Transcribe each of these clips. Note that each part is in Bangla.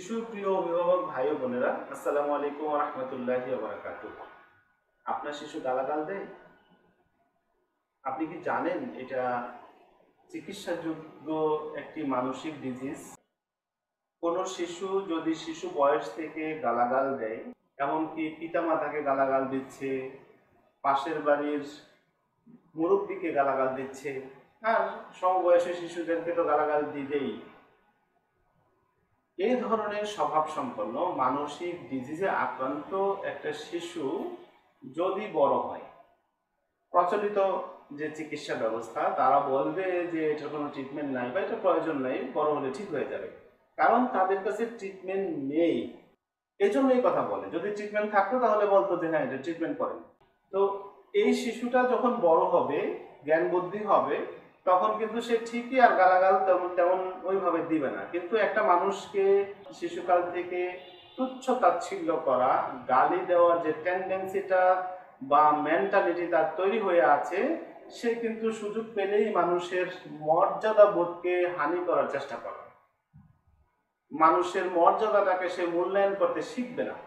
সুপ্রিয় অভিভাবক ভাই ও বোনেরা, আসসালামু আলাইকুম ওয়া রাহমাতুল্লাহি ওয়া বারাকাতুহু। আপনার শিশু গালাগাল দেয়? আপনি কি জানেন এটা চিকিৎসাযোগ্য একটি মানসিক ডিজিজ? কোনো শিশু যদি শিশু বয়স থেকে গালাগাল দেয়, এমনকি পিতামাতাকে গালাগাল দিচ্ছে, পাশের বাড়ির মুরব্বিকে গালাগাল দিচ্ছে, আর সমবয়সী শিশুদেরকে তো গালাগাল দিবেই। এই ধরনের স্বভাব সম্পন্ন মানসিক ডিজিজে আক্রান্ত একটা শিশু যদি বড় হয়, প্রচলিত যে চিকিৎসা ব্যবস্থা তারা বলবে যে এটার কোনো ট্রিটমেন্ট নাই বা এটা প্রয়োজন নাই, বড় হলে ঠিক হয়ে যাবে, কারণ তাদের কাছে ট্রিটমেন্ট নেই। এই জন্য এই কথা বলে। যদি ট্রিটমেন্ট থাকতো তাহলে বলতো যে হ্যাঁ এটা ট্রিটমেন্ট করেন। তো এই শিশুটা যখন বড় হবে, জ্ঞান বুদ্ধি হবে, তখন কিন্তু সে ঠিকই আর গালাগাল তেমন ওইভাবে দিবে না। কিন্তু একটা মানুষকে শিশুকাল থেকে তুচ্ছ তাচ্ছিল্য করা, গালি দেওয়ার যে টেন্ডেন্সিটা বা মেন্টালিটি তার তৈরি হয়ে আছে, সে কিন্তু সুযোগ পেলেই মানুষের মর্যাদা বোধকে হানি করার চেষ্টা করে। মানুষের মর্যাদাটাকে সে মূল্যায়ন করতে শিখবে না।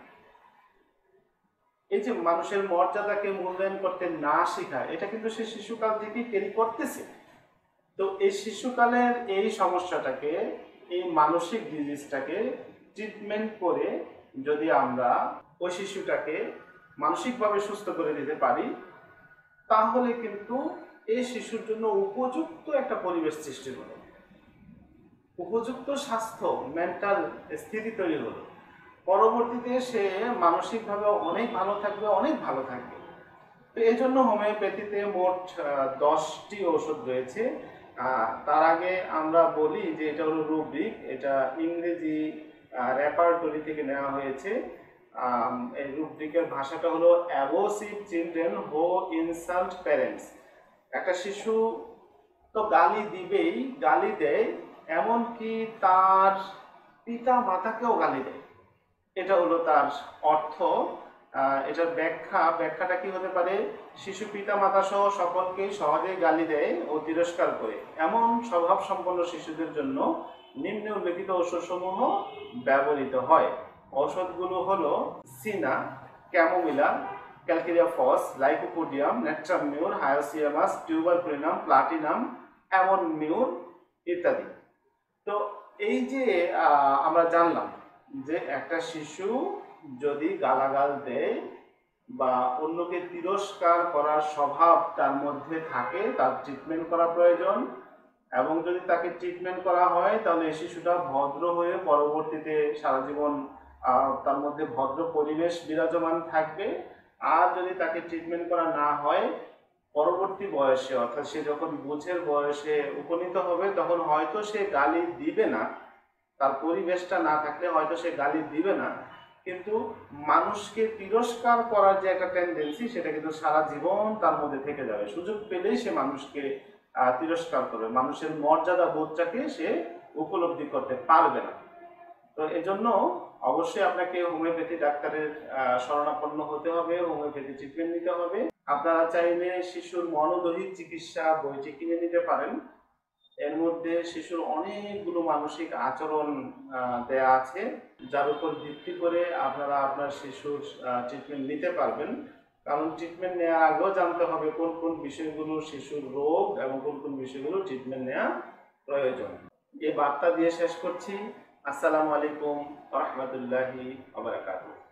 এই যে মানুষের মর্যাদাকে মূল্যায়ন করতে না শেখায়, এটা কিন্তু সে শিশুকাল থেকেই ক্যারি করতেছে। তো এই শিশুকালের এই সমস্যাটাকে, এই মানসিক ডিজিজটাকে ট্রিটমেন্ট করে যদি আমরা ওই শিশুটাকে মানসিকভাবে সুস্থ করে দিতে পারি, তাহলে কিন্তু এই শিশুর জন্য উপযুক্ত একটা পরিবেশ সৃষ্টি হলো, উপযুক্ত স্বাস্থ্য, মেন্টাল স্থিতি তৈরি হলো। পরবর্তীতে সে মানসিকভাবে অনেক ভালো থাকবে, অনেক ভালো থাকবে। তো এই জন্য হোমিওপ্যাথিতে মোট 10টি ঔষধ রয়েছে। তার আগে আমরা বলি যে এটা হলো রুব্রিক, এটা ইংরেজি রেপার্টরি থেকে নেওয়া হয়েছে। এই রুব্রিকের ভাষাটা হলো abusive children who insult parents. একটা শিশু তো গালি দিবেই, গালি দেয়, এমনকি তার পিতা মাতাকেও গালি দেয়। এটা হলো তার অর্থ। এটার ব্যাখ্যাটা কি হতে পারে? শিশু পিতা মাতা সহ সকলকেই সহজেই গালি দেয় ও তিরস্কার করে। এমন স্বভাব সম্পন্ন শিশুদের জন্য নিম্নে উল্লেখিত ঔষধসমূহ ব্যবহৃত হয়। ঔষধগুলো হলো cina, chamomilla, calcarea phos, lycopodium, natrum mur, hyoscyamus, tuberculinum, platinum, ammonium mur ইত্যাদি। তো এই যে আমরা জানলাম যে একটা শিশু যদি গালাগাল দেয় বা অন্যকে তিরস্কার করার স্বভাব তার মধ্যে থাকে, তার ট্রিটমেন্ট করা প্রয়োজন। এবং যদি তাকে ট্রিটমেন্ট করা হয় তাহলে এই শিশুটা ভদ্র হয়ে পরবর্তীতে সারা জীবন তার মধ্যে ভদ্র পরিবেশ বিরাজমান থাকবে। আর যদি তাকে ট্রিটমেন্ট করা না হয়, পরবর্তী বয়সে, অর্থাৎ সে যখন বুঝের বয়সে উপনীত হবে, তখন হয়তো সে গালি দিবে না, তার পরিবেশটা না থাকলে হয়তো সে গালি দিবে না, কিন্তু মানুষকে তিরস্কার করার যে একটা টেন্ডেন্সি, সেটা কিন্তু সারা জীবন তার মধ্যে থেকে যাবে। সুযোগ পেলেই সে মানুষকে তিরস্কার করবে, মানুষের মর্যাদা বোধটাকে সে উপলব্ধি করতে পারবে না। তো এজন্য অবশ্যই আপনাকে হোমিওপ্যাথি ডাক্তারের শরণাপন্ন হতে হবে, হোমিওপ্যাথি ট্রিটমেন্ট নিতে হবে। আপনারা চাইলে শিশুর মনোদৈহিক চিকিৎসা বইটি কিনে নিতে পারেন। এর মধ্যে শিশুর অনেকগুলো মানসিক আচরণ দেয়া আছে, যার উপর ভিত্তি করে আপনারা আপনার শিশুর ট্রিটমেন্ট নিতে পারবেন। কারণ ট্রিটমেন্ট নেওয়ার আগেও জানতে হবে কোন কোন বিষয়গুলো শিশুর রোগ এবং কোন কোন বিষয়গুলো ট্রিটমেন্ট নেওয়া প্রয়োজন। এই বার্তা দিয়ে শেষ করছি। আসসালামু আলাইকুম ওয়া রাহমাতুল্লাহি ওয়া বারাকাতুহু।